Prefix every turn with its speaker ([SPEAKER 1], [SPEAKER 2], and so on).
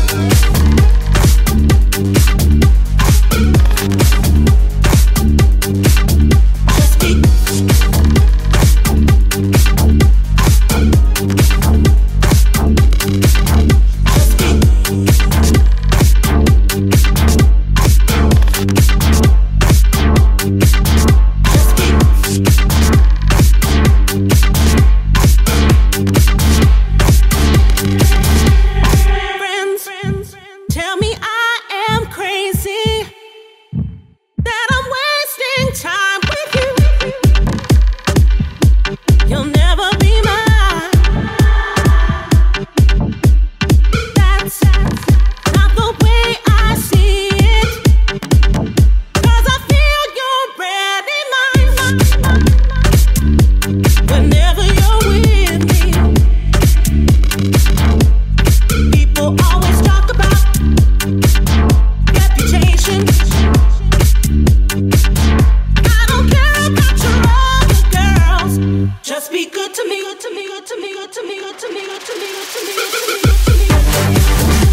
[SPEAKER 1] Just be good to me, good to me, good to me, good to me, good to me, good to me, good to me, good to me, good to me.